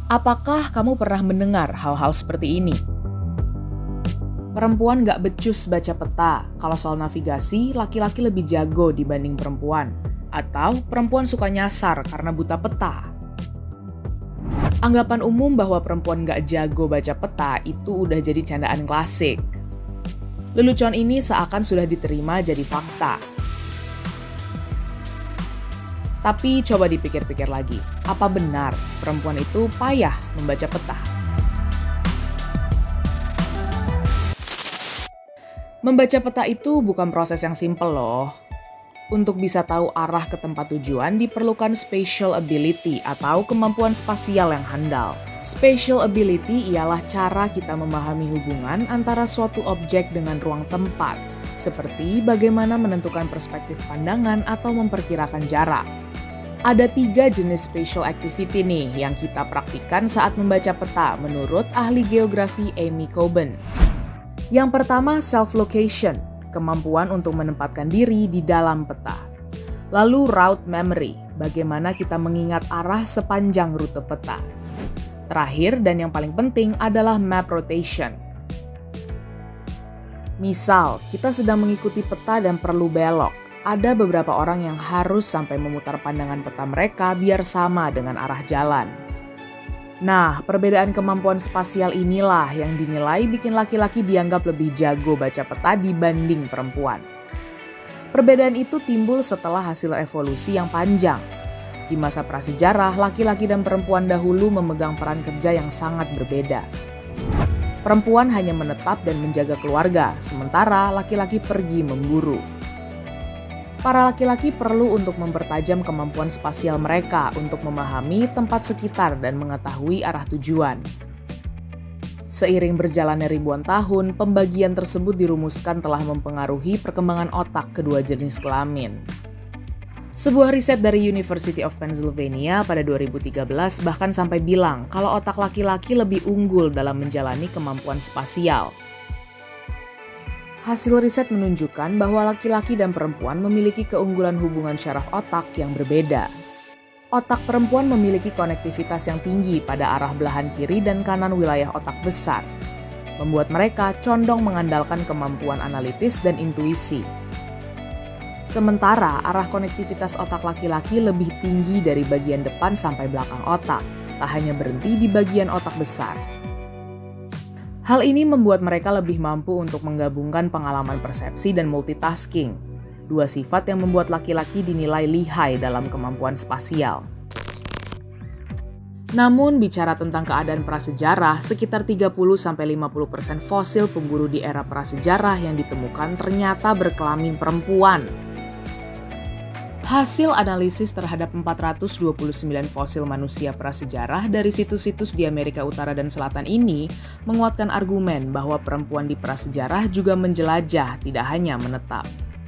Apakah kamu pernah mendengar hal-hal seperti ini? Perempuan gak becus baca peta, kalau soal navigasi, laki-laki lebih jago dibanding perempuan. Atau perempuan suka nyasar karena buta peta. Anggapan umum bahwa perempuan gak jago baca peta itu udah jadi candaan klasik. Lelucon ini seakan sudah diterima jadi fakta. Tapi coba dipikir-pikir lagi, apa benar perempuan itu payah membaca peta? Membaca peta itu bukan proses yang simpel loh. Untuk bisa tahu arah ke tempat tujuan diperlukan spatial ability atau kemampuan spasial yang handal. Spatial ability ialah cara kita memahami hubungan antara suatu objek dengan ruang tempat, seperti bagaimana menentukan perspektif pandangan atau memperkirakan jarak. Ada 3 jenis spatial activity nih yang kita praktikkan saat membaca peta menurut ahli geografi Amy Coben. Yang pertama, self-location, kemampuan untuk menempatkan diri di dalam peta. Lalu route memory, bagaimana kita mengingat arah sepanjang rute peta. Terakhir dan yang paling penting adalah map rotation. Misal, kita sedang mengikuti peta dan perlu belok. Ada beberapa orang yang harus sampai memutar pandangan peta mereka biar sama dengan arah jalan. Nah, perbedaan kemampuan spasial inilah yang dinilai bikin laki-laki dianggap lebih jago baca peta dibanding perempuan. Perbedaan itu timbul setelah hasil evolusi yang panjang. Di masa prasejarah, laki-laki dan perempuan dahulu memegang peran kerja yang sangat berbeda. Perempuan hanya menetap dan menjaga keluarga, sementara laki-laki pergi memburu. Para laki-laki perlu untuk mempertajam kemampuan spasial mereka untuk memahami tempat sekitar dan mengetahui arah tujuan. Seiring berjalannya ribuan tahun, pembagian tersebut dirumuskan telah mempengaruhi perkembangan otak kedua jenis kelamin. Sebuah riset dari University of Pennsylvania pada 2013 bahkan sampai bilang kalau otak laki-laki lebih unggul dalam menjalani kemampuan spasial. Hasil riset menunjukkan bahwa laki-laki dan perempuan memiliki keunggulan hubungan syaraf otak yang berbeda. Otak perempuan memiliki konektivitas yang tinggi pada arah belahan kiri dan kanan wilayah otak besar, membuat mereka condong mengandalkan kemampuan analitis dan intuisi. Sementara arah konektivitas otak laki-laki lebih tinggi dari bagian depan sampai belakang otak, tak hanya berhenti di bagian otak besar. Hal ini membuat mereka lebih mampu untuk menggabungkan pengalaman persepsi dan multitasking, 2 sifat yang membuat laki-laki dinilai lihai dalam kemampuan spasial. Namun, bicara tentang keadaan prasejarah, sekitar 30-50% fosil pemburu di era prasejarah yang ditemukan ternyata berkelamin perempuan. Hasil analisis terhadap 429 fosil manusia prasejarah dari situs-situs di Amerika Utara dan Selatan ini menguatkan argumen bahwa perempuan di prasejarah juga menjelajah, tidak hanya menetap.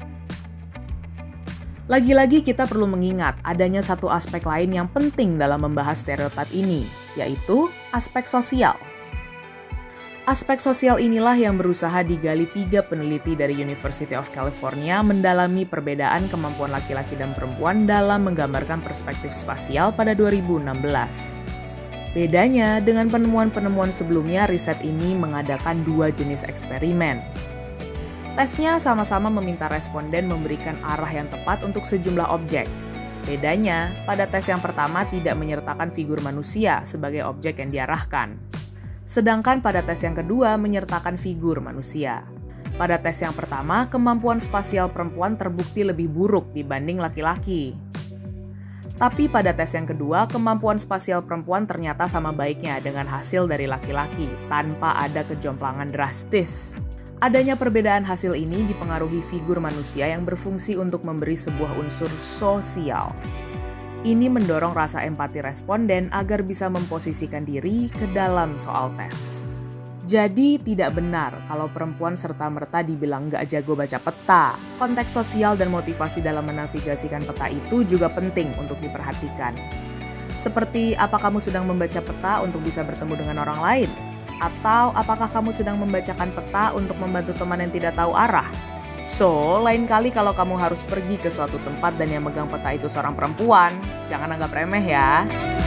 Lagi-lagi kita perlu mengingat adanya satu aspek lain yang penting dalam membahas stereotip ini, yaitu aspek sosial. Aspek sosial inilah yang berusaha digali 3 peneliti dari University of California mendalami perbedaan kemampuan laki-laki dan perempuan dalam menggambarkan perspektif spasial pada 2016. Bedanya, dengan penemuan-penemuan sebelumnya, riset ini mengadakan 2 jenis eksperimen. Tesnya sama-sama meminta responden memberikan arah yang tepat untuk sejumlah objek. Bedanya, pada tes yang pertama tidak menyertakan figur manusia sebagai objek yang diarahkan. Sedangkan pada tes yang kedua menyertakan figur manusia. Pada tes yang pertama, kemampuan spasial perempuan terbukti lebih buruk dibanding laki-laki. Tapi pada tes yang kedua, kemampuan spasial perempuan ternyata sama baiknya dengan hasil dari laki-laki, tanpa ada kejomplangan drastis. Adanya perbedaan hasil ini dipengaruhi figur manusia yang berfungsi untuk memberi sebuah unsur sosial. Ini mendorong rasa empati responden agar bisa memposisikan diri ke dalam soal tes. Jadi tidak benar kalau perempuan serta-merta dibilang nggak jago baca peta. Konteks sosial dan motivasi dalam menavigasikan peta itu juga penting untuk diperhatikan. Seperti apa kamu sedang membaca peta untuk bisa bertemu dengan orang lain? Atau apakah kamu sedang membacakan peta untuk membantu teman yang tidak tahu arah? So, lain kali kalau kamu harus pergi ke suatu tempat dan yang megang peta itu seorang perempuan, jangan anggap remeh ya.